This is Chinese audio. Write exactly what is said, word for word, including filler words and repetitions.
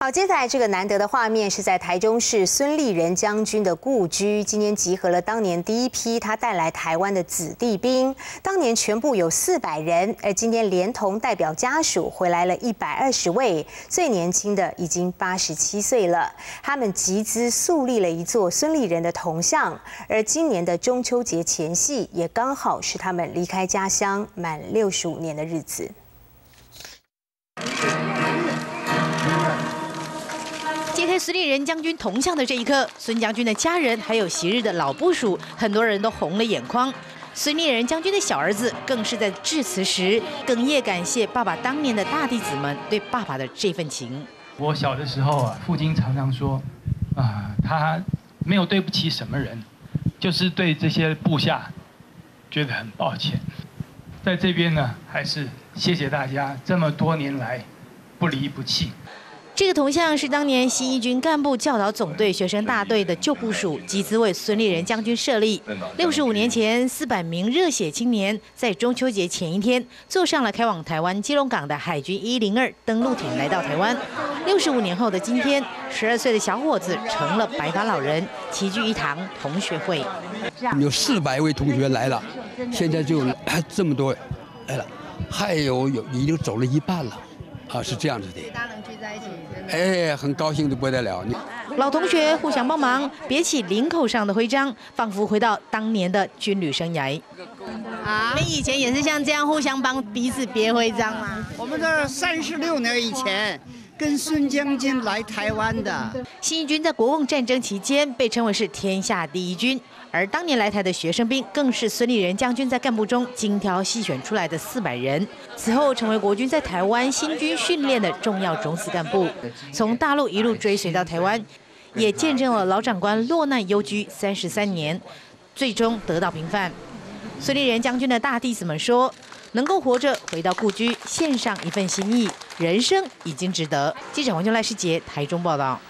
好，接下来这个难得的画面是在台中市孙立人将军的故居，今天集合了当年第一批他带来台湾的子弟兵，当年全部有四百人，而今天连同代表家属回来了一百二十位，最年轻的已经八十七岁了。他们集资树立了一座孙立人的铜像，而今年的中秋节前夕，也刚好是他们离开家乡满六十五年的日子。 揭开孙立人将军铜像的这一刻，孙将军的家人还有昔日的老部属，很多人都红了眼眶。孙立人将军的小儿子更是在致辞时哽咽感谢爸爸当年的大弟子们对爸爸的这份情。 我小的时候啊，父亲常常说，啊，他没有对不起什么人，就是对这些部下觉得很抱歉。在这边呢，还是谢谢大家这么多年来不离不弃。 这个铜像是当年新一军干部教导总队学生大队的旧部属集资为孙立人将军设立。六十五年前，四百名热血青年在中秋节前一天，坐上了开往台湾基隆港的海军一零二登陆艇来到台湾。六十五年后的今天，十二岁的小伙子成了白发老人，齐聚一堂同学会。 有四百位同学来了，现在就这么多来了，还有有已经走了一半了。 啊，是这样子的， 大家能聚在一起， 哎，很高兴的不得了。 老同学互相帮忙，别起领口上的徽章，仿佛回到当年的军旅生涯。啊，你们以前也是像这样互相帮彼此别徽章吗？ 我们这三十六年以前。 跟孙将军来台湾的新一军在国共战争期间被称为是天下第一军，而当年来台的学生兵更是孙立人将军在干部中精挑细选出来的四百人，此后成为国军在台湾新军训练的重要种子干部，从大陆一路追随到台湾，也见证了老长官落难忧居三十三年，最终得到平反。孙立人将军的大弟子们说。 能够活着回到故居，献上一份心意，人生已经值得。记者黄秀赖世杰台中报道。